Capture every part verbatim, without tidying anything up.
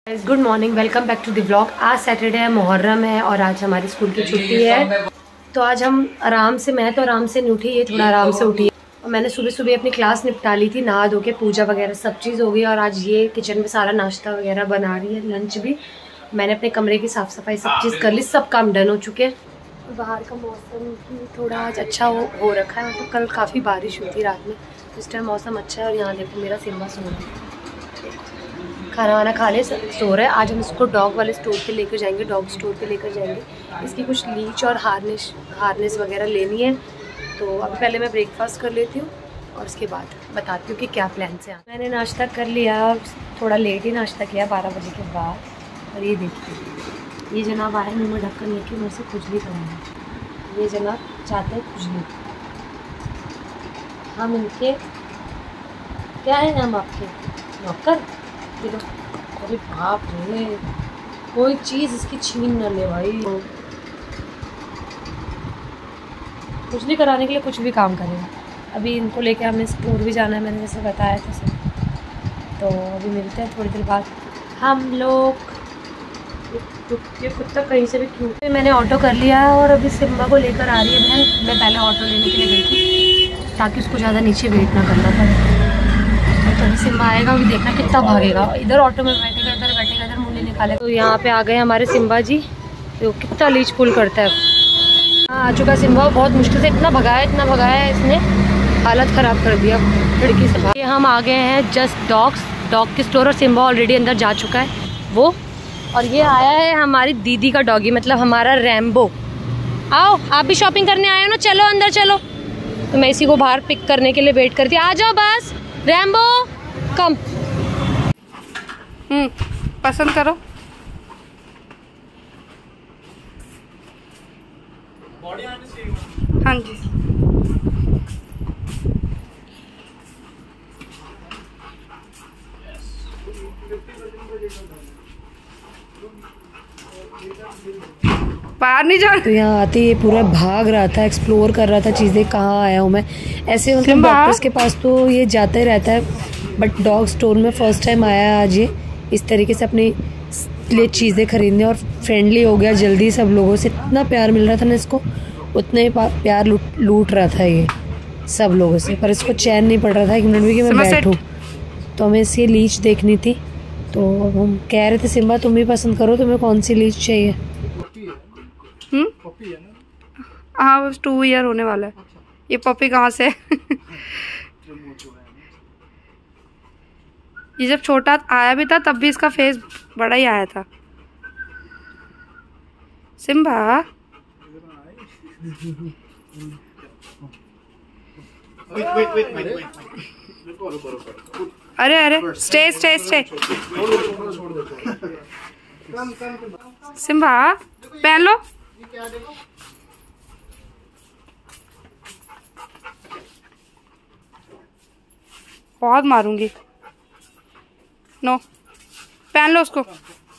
Good morning, welcome back to the vlog. आज Saturday है, मुहर्रम है और आज हमारी स्कूल की छुट्टी है। तो आज हम आराम से, मैं तो आराम से नहीं उठी, ये थोड़ा आराम से उठी है। और मैंने सुबह सुबह अपनी क्लास निपटा ली थी, नहा धो के पूजा वगैरह सब चीज़ हो गई। और आज ये किचन में सारा नाश्ता वगैरह बना रही है, लंच भी। मैंने अपने कमरे की साफ़ सफाई सब चीज़ कर ली, सब काम डन हो चुके हैं। बाहर का मौसम भी थोड़ा आज अच्छा हो, हो रखा है। मतलब कल काफ़ी बारिश हुई थी रात में, इस टाइम मौसम अच्छा है। और यहाँ देखो मेरा सिम्बा सो रहा है, खाना वाना खा ले सो रहा है। आज हम इसको डॉग वाले स्टोर पे लेकर जाएंगे, डॉग स्टोर पे लेकर जाएंगे। इसकी कुछ लीच और हार्नेस हार्नेस वगैरह लेनी है। तो अभी पहले मैं ब्रेकफास्ट कर लेती हूँ और उसके बाद बताती हूँ कि क्या प्लान से। मैंने नाश्ता कर लिया, थोड़ा लेट ही नाश्ता किया, बारह बजे के बाद। और ये देखिए, ये जनाब आए मुँह में ढक्कन लेके मुझे से खुजली कराना। ये जनाब चाहते हैं खुजली, हम इनके क्या है, हम आपके नौकर। अरे बाप रे, कोई चीज़ इसकी छीन न ले भाई। कुछ नहीं कराने के लिए कुछ भी काम करेगा। अभी इनको लेके हमें स्टोर भी जाना है, मैंने जैसे बताया था सब। तो अभी मिलते हैं थोड़ी देर बाद हम लोग। ये कुत्ता कहीं से भी क्यों। मैंने ऑटो कर लिया है और अभी सिम्बा को लेकर आ रही है बहन। मैं पहले ऑटो लेने के लिए गई थी ताकि उसको ज़्यादा नीचे वेट ना करना पड़े। तो सिम्बा आएगा, अभी देखना कितना भागेगा। इधर ऑटो में बैठेगा, इधर बैठेगा, इधर मुँह निकाले। तो यहाँ पे आ गए हमारे सिम्बा जी। तो कितना लीच पुल करता है। हाँ आ चुका सिम्बा, बहुत मुश्किल से इतना भगाया इतना भगाया इसने, हालत ख़राब कर दिया खिड़की से। ये हम आ गए हैं जस्ट डॉग्स डॉग की स्टोर और सिम्बा ऑलरेडी अंदर जा चुका है वो। और ये आया है हमारी दीदी का डॉगी, मतलब हमारा रैम्बो। आओ आप भी शॉपिंग करने आए हो ना, चलो अंदर चलो। तो मैं इसी को बाहर पिक करने के लिए वेट करती हूँ। आ जाओ बस रैम्बो कम। हम्म पसंद करो। हाँ जी, बाहर नहीं जा। तो यहाँ आते ये पूरा भाग रहा था, एक्सप्लोर कर रहा था चीज़ें, कहाँ आया हूँ मैं। ऐसे मतलब डॉक्टर्स के पास तो ये जाता ही रहता है, बट डॉग स्टोर में फ़र्स्ट टाइम आया है आज ये। इस तरीके से अपने लिए चीज़ें खरीदने, और फ्रेंडली हो गया जल्दी सब लोगों से। इतना प्यार मिल रहा था ना इसको, उतने ही प्यार लूट लूट रहा था ये सब लोगों से। पर इसको चैन नहीं पड़ रहा था एक मिनट भी कि मैं बैठूँ। तो हमें इसकी लीच देखनी थी, तो हम कह रहे थे सिम्बा तुम भी पसंद करो, तुम्हें कौन सी लीच चाहिए। हम्म हाँ, बस टू ईयर होने वाला है। ये पपी कहाँ से ये जब छोटा आया भी था तब भी इसका फेस बड़ा ही आया था। सिम्बा अरे अरे स्टे स्टे स्टे सिम्बा पहन लो। बहुत मारूंगी। नो पहन लो उसको।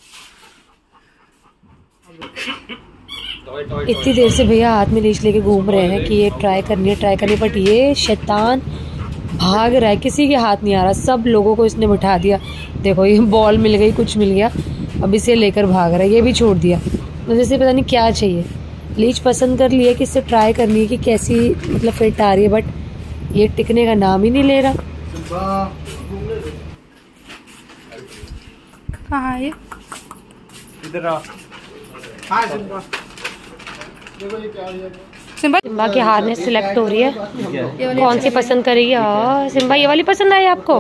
इतनी देर से भैया हाथ में लीच लेके घूम रहे हैं कि ये ट्राई करनी है ट्राई करनी, बट ये शैतान भाग रहा है, किसी के हाथ नहीं आ रहा। सब लोगों को इसने बिठा दिया। देखो ये बॉल मिल गई, कुछ मिल गया, अब इसे लेकर भाग रहा है। ये भी छोड़ दिया, मुझे से पता नहीं क्या चाहिए। लीच पसंद कर लिया कि इससे ट्राई करनी है कि कैसी मतलब फिट आ रही है, बट ये टिकने का नाम ही नहीं ले रहा। कहाँ है ये? इधर आ। हाँ सिम्बा, देखो ये क्या है। सिम्बा सिम्बा की हार्नेस सिलेक्ट हो रही है, कौन सी पसंद करेगी। हाँ सिम्बा ये वाली पसंद आई आपको।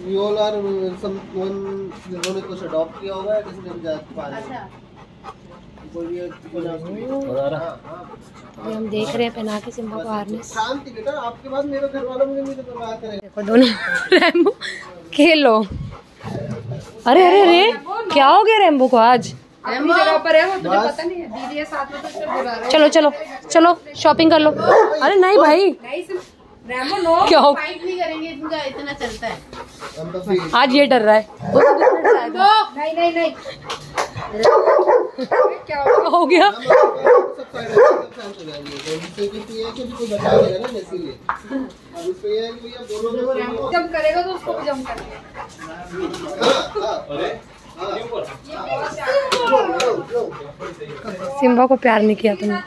हम देख रहे हैं पहना के सिम्बा को हार्नेस। आपके पास मेरे घर वालों मुझे मुझे बर्बाद करें। देखो दोनों रैम्बो खेलो। अरे अरे अरे क्या हो गया रैम्बो को आज। अपनी जगह पर है वो, तुझे पता नहीं है। दीदी है साथ में तो उससे बुला रहा है। चलो चलो चलो शॉपिंग कर लो। अरे नहीं भाई, रैम्बो नो, क्या हो, फाइट नहीं करेंगे, इतना इतना चलता है। आज ये डर रहा है। नहीं नहीं नहीं क्या हो गया। जंप करेगा तो उसको भी जंप करेगा। सिम्बा को प्यार नहीं किया तुमने।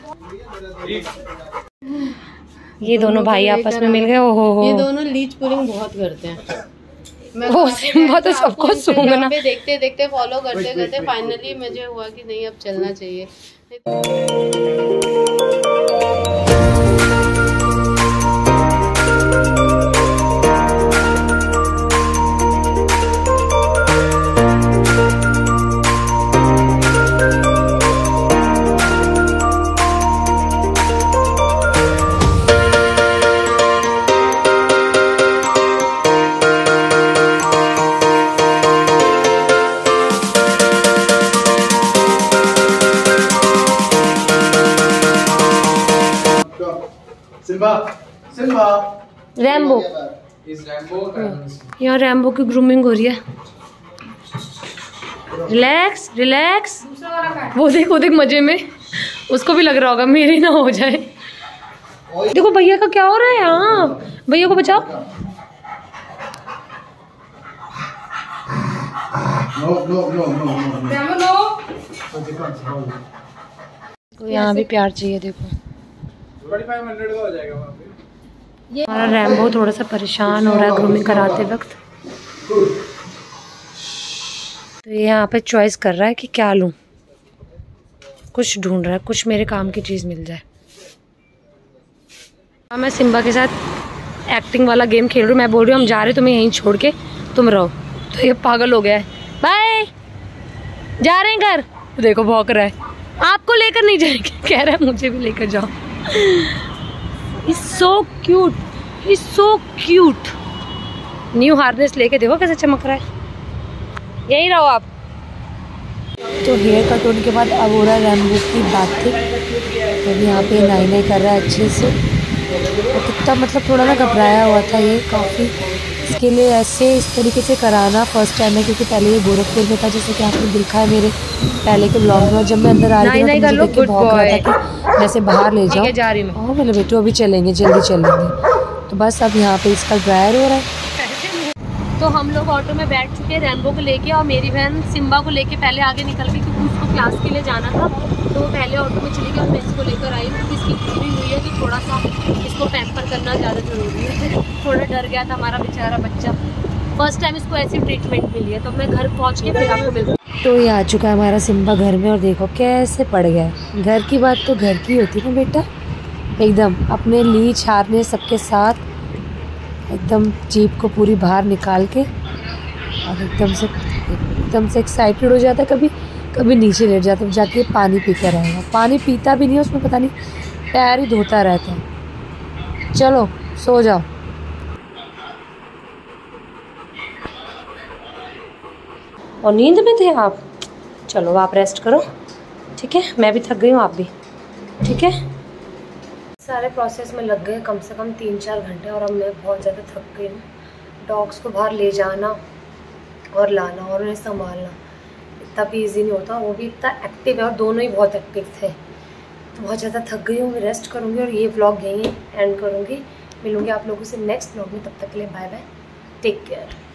ये दोनों भाई आपस में मिल गए। ओहो हो, ये दोनों लीच पुलिंग बहुत करते हैं। मैं वो सिम्बा तो सबको सूंघना। देखते देखते फॉलो करते करते फाइनली मुझे हुआ कि नहीं अब चलना चाहिए। Simba, Simba. रैम्बो, यहाँ रैम्बो की ग्रूमिंग हो रही है। Relax relax. वो देख वो देख मजे में, उसको भी लग रहा होगा मेरी ना हो जाए। देखो भैया का क्या हो रहा है। हाँ भैया को बचाओ। No no no no no. तो यहाँ भी प्यार चाहिए। देखो पच्चीस सौ का हो जाएगा वहाँ पे। ये हमारा रैम्बो थोड़ा सा परेशान हो रहा है ग्रूमिंग कराते वक्त। तो ये यहाँ पे चॉइस कर रहा है कि क्या लूँ, कुछ ढूंढ रहा है, कुछ मेरे काम की चीज़ मिल जाए। मैं सिम्बा के साथ एक्टिंग वाला गेम खेल रही हूँ। मैं बोल रही हूँ हम जा रहे, तुम्हें यहीं छोड़ के तुम रहो। तो ये पागल हो गया है। बाय, जा रहे हैं घर। देखो भौंक रहा है। आपको लेकर नहीं जाएंगे, कह रहा है मुझे भी लेकर जाओ। He's so cute, he's so cute। New harness लेके देखो कैसे चमक रहा है। यहीं रहो आप। तो हेयर कट होने के बाद अब हो रहा है रैम्बो की बातें। तो यहाँ पे नाई नाई कर रहा है अच्छे से। और कितना मतलब थोड़ा ना घबराया हुआ था ये काफ़ी। इसके लिए ऐसे इस तरीके से कराना फर्स्ट टाइम है, क्योंकि पहले ये गोरखपुर में था, जैसे कि आपने देखा है मेरे पहले के ब्लॉग में। और जब मैं अंदर आ रही थी तो मुझे देख के भौंक रहा था कि जैसे बाहर ले जाओ। जा रही मैं। मेरे बेटू अभी चलेंगे, जल्दी चलेंगे। तो बस अब यहाँ पे इसका ड्रायर हो रहा है। तो हम लोग ऑटो में बैठ चुके हैं रैम्बो को लेके, और मेरी बहन सिम्बा को लेके पहले आगे निकल गई, क्योंकि उसको क्लास के लिए जाना था। तो वो पहले ऑटो में चली गई और मैं इसको लेकर आई। क्योंकि इसकी पूरी हुई है कि थोड़ा सा इसको पैम्पर करना ज़्यादा ज़रूरी है। थोड़ा डर गया था हमारा बेचारा बच्चा। फर्स्ट टाइम इसको ऐसी ट्रीटमेंट मिली है। तो मैं घर पहुँच के फिर आपको मिलती हूँ। तो ये आ चुका है हमारा सिम्बा घर में, और देखो कैसे पड़ गया। घर की बात तो घर की होती ना बेटा, एकदम अपने लीच हारने सबके साथ एकदम जीप को पूरी बाहर निकाल के, और एकदम से एकदम से एक्साइटेड हो जाता है। कभी कभी नीचे लेट जाता है, जाके पानी पीता रहेगा। पानी पीता भी नहीं है उसमें, पता नहीं पैर ही धोता रहता है। चलो सो जाओ। और नींद में थे आप? चलो आप रेस्ट करो, ठीक है। मैं भी थक गई हूँ, आप भी, ठीक है। सारे प्रोसेस में लग गए कम से कम तीन चार घंटे, और अब मैं बहुत ज़्यादा थक गई हूँ। डॉग्स को बाहर ले जाना और लाना और उन्हें संभालना इतना भी ईजी नहीं होता। वो भी इतना एक्टिव है, और दोनों ही बहुत एक्टिव थे। तो बहुत ज़्यादा थक गई हूँ, मैं रेस्ट करूँगी और ये व्लॉग यहीं एंड करूँगी। मिलूँगी आप लोगों से नेक्स्ट व्लॉग में। तब तक के लिए बाय बाय, टेक केयर।